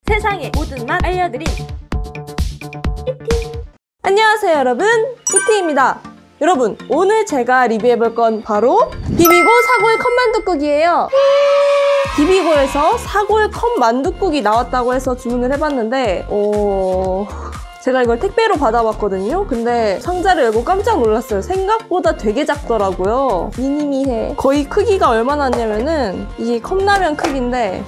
세상의 모든 맛 알려드림 이티. 안녕하세요 여러분, 이티입니다. 여러분, 오늘 제가 리뷰해볼 건 바로 비비고 사골 컵만둣국이에요. 비비고에서 사골 컵만둣국이 나왔다고 해서 주문을 해봤는데 제가 이걸 택배로 받아봤거든요. 근데 상자를 열고 깜짝 놀랐어요. 생각보다 되게 작더라고요. 미니미해. 거의 크기가 얼마나 났냐면은 이게 컵라면 크기인데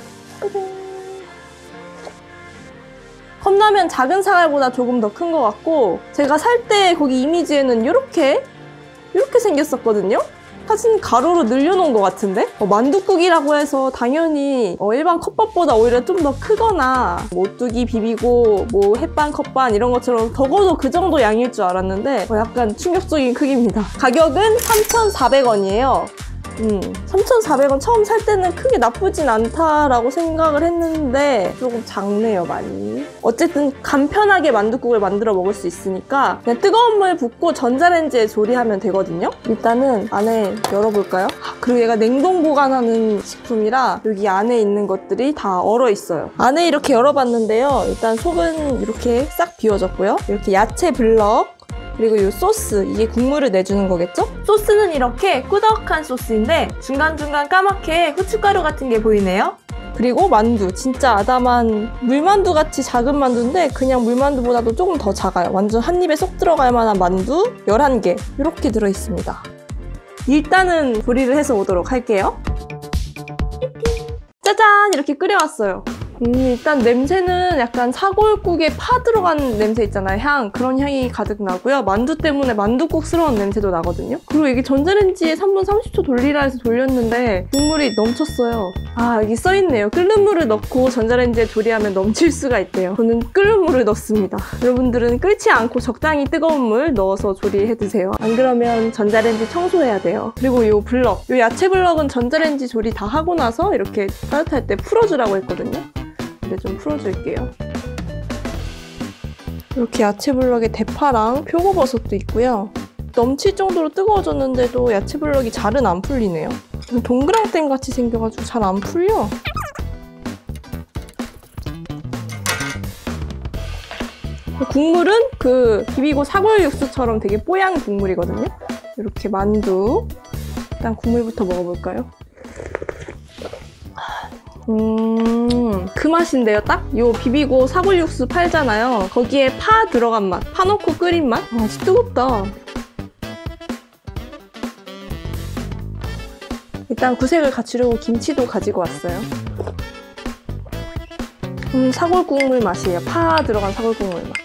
컵라면 작은 사갈보다 조금 더 큰 것 같고, 제가 살 때 거기 이미지에는 이렇게 생겼었거든요. 사진 가로로 늘려놓은 것 같은데? 만둣국이라고 해서 당연히 일반 컵밥보다 오히려 좀 더 크거나 오뚜기 비비고 뭐 햇반 컵반 이런 것처럼 적어도 그 정도 양일 줄 알았는데 약간 충격적인 크기입니다. 가격은 3,400원이에요. 3,400원 처음 살 때는 크게 나쁘진 않다라고 생각을 했는데 조금 작네요, 많이. 어쨌든 간편하게 만둣국을 만들어 먹을 수 있으니까 그냥 뜨거운 물 붓고 전자레인지에 조리하면 되거든요. 일단은 안에 열어볼까요? 그리고 얘가 냉동 보관하는 식품이라 여기 안에 있는 것들이 다 얼어 있어요. 안에 이렇게 열어봤는데요. 일단 속은 이렇게 싹 비워졌고요. 이렇게 야채 블럭, 그리고 이 소스, 이게 국물을 내주는 거겠죠? 소스는 이렇게 꾸덕한 소스인데 중간중간 까맣게 후춧가루 같은 게 보이네요. 그리고 만두, 진짜 아담한 물만두 같이 작은 만두인데 그냥 물만두보다도 조금 더 작아요. 완전 한 입에 쏙 들어갈 만한 만두 11개 이렇게 들어있습니다. 일단은 조리를 해서 오도록 할게요. 짜잔! 이렇게 끓여왔어요. 일단 냄새는 약간 사골국에 파 들어간 냄새 있잖아요. 향, 그런 향이 가득 나고요. 만두 때문에 만둣국스러운 냄새도 나거든요. 그리고 이게 전자레인지에 3분 30초 돌리라 해서 돌렸는데 국물이 넘쳤어요. 여기 써있네요. 끓는 물을 넣고 전자레인지에 조리하면 넘칠 수가 있대요. 저는 끓는 물을 넣습니다. 여러분들은 끓지 않고 적당히 뜨거운 물 넣어서 조리해 드세요. 안 그러면 전자레인지 청소해야 돼요. 그리고 이 블럭, 이 야채 블럭은 전자레인지 조리 다 하고 나서 이렇게 따뜻할 때 풀어주라고 했거든요. 좀 풀어줄게요. 이렇게 야채 블럭에 대파랑 표고버섯도 있고요. 넘칠 정도로 뜨거워졌는데도 야채 블럭이 잘은 안 풀리네요. 동그랑땡 같이 생겨가지고 잘 안 풀려. 국물은 그 비비고 사골 육수처럼 되게 뽀얀 국물이거든요. 이렇게 만두. 일단 국물부터 먹어볼까요? 그 맛인데요, 딱? 요 비비고 사골 육수 팔잖아요. 거기에 파 들어간 맛, 파 넣고 끓인 맛? 진짜 뜨겁다. 일단 구색을 갖추려고 김치도 가지고 왔어요. 사골 국물 맛이에요. 파 들어간 사골 국물 맛.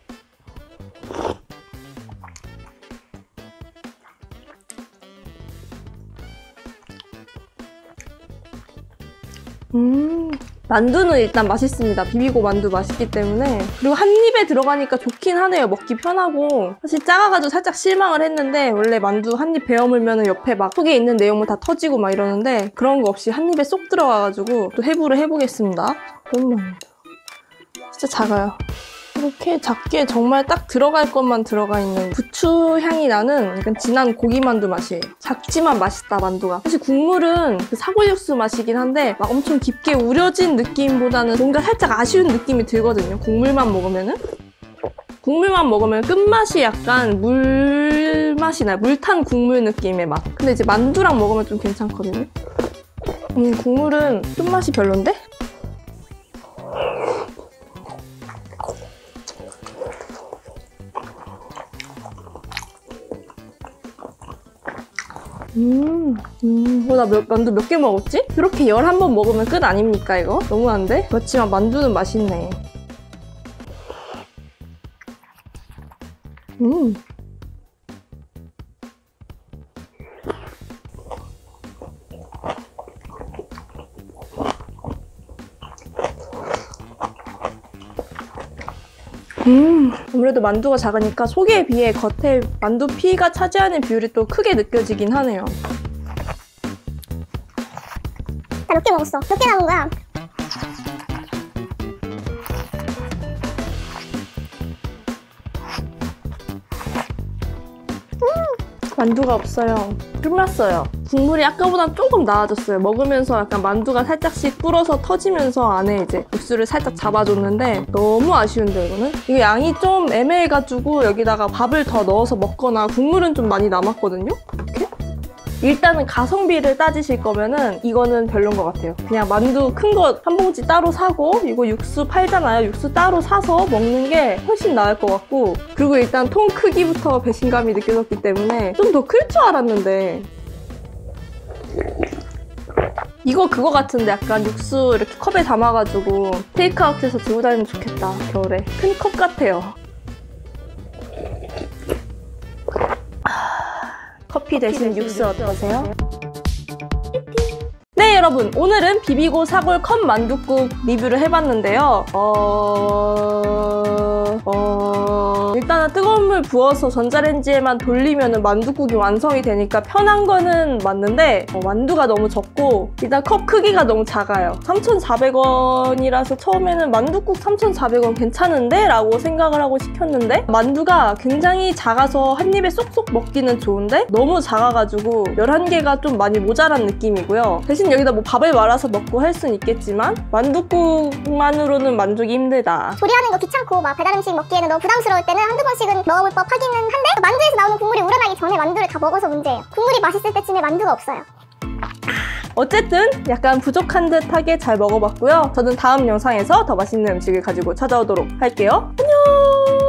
만두는 일단 맛있습니다. 비비고 만두 맛있기 때문에. 그리고 한 입에 들어가니까 좋긴 하네요. 먹기 편하고. 사실 작아가지고 살짝 실망을 했는데 원래 만두 한 입 베어물면 옆에 막 속에 있는 내용물 다 터지고 막 이러는데 그런 거 없이 한 입에 쏙 들어가가지고 또 해부를 해보겠습니다. 너무 진짜 작아요. 이렇게 작게 정말 딱 들어갈 것만 들어가 있는 부추 향이 나는 약간 진한 고기만두 맛이에요. 작지만 맛있다, 만두가. 사실 국물은 그 사골 육수 맛이긴 한데 막 엄청 깊게 우려진 느낌보다는 뭔가 살짝 아쉬운 느낌이 들거든요. 국물만 먹으면은. 국물만 먹으면 끝맛이 약간 물맛이 나요. 물탄 국물 느낌의 맛. 근데 이제 만두랑 먹으면 좀 괜찮거든요. 국물은 끝맛이 별론데? 나 만두 몇 개 먹었지? 이렇게 11번 먹으면 끝 아닙니까, 이거? 너무한데? 그렇지만 만두는 맛있네. 아무래도 만두가 작으니까 속에 비해 겉에 만두 피가 차지하는 비율이 또 크게 느껴지긴 하네요. 나 몇 개 먹었어. 몇 개 남은 거야? 만두가 없어요. 끝났어요. 국물이 아까보다 조금 나아졌어요. 먹으면서 약간 만두가 살짝씩 불어서 터지면서 안에 이제 육수를 살짝 잡아줬는데 너무 아쉬운데 이거는? 이거 양이 좀 애매해가지고 여기다가 밥을 더 넣어서 먹거나 국물은 좀 많이 남았거든요? 이렇게? 일단은 가성비를 따지실 거면은 이거는 별론 것 같아요. 그냥 만두 큰 거 한 봉지 따로 사고 이거 육수 팔잖아요. 육수 따로 사서 먹는 게 훨씬 나을 것 같고 그리고 일단 통 크기부터 배신감이 느껴졌기 때문에 좀 더 클 줄 알았는데 이거 그거 같은데 약간 육수 이렇게 컵에 담아가지고 테이크아웃해서 들고 다니면 좋겠다. 겨울에. 큰 컵 같아요. 커피 대신 육수 어떠세요? 네 여러분 오늘은 비비고 사골 컵 만둣국 리뷰를 해봤는데요. 일단은 뜨거운 물 부어서 전자레인지에만 돌리면 만둣국이 완성이 되니까 편한 거는 맞는데 만두가 너무 적고 일단 컵 크기가 너무 작아요. 3,400원이라서 처음에는 만둣국 3,400원 괜찮은데? 라고 생각을 하고 시켰는데 만두가 굉장히 작아서 한 입에 쏙쏙 먹기는 좋은데 너무 작아가지고 11개가 좀 많이 모자란 느낌이고요. 대신 여기다 뭐 밥을 말아서 먹고 할 수는 있겠지만 만둣국만으로는 만족이 힘들다. 조리하는 거 귀찮고 막 배달 음식 먹기에는 너무 부담스러울 때는 한두 번씩은 넣어볼 법 하기는 한데 만두에서 나오는 국물이 우러나기 전에 만두를 다 먹어서 문제예요. 국물이 맛있을 때쯤에 만두가 없어요. 어쨌든 약간 부족한 듯하게 잘 먹어봤고요. 저는 다음 영상에서 더 맛있는 음식을 가지고 찾아오도록 할게요. 안녕!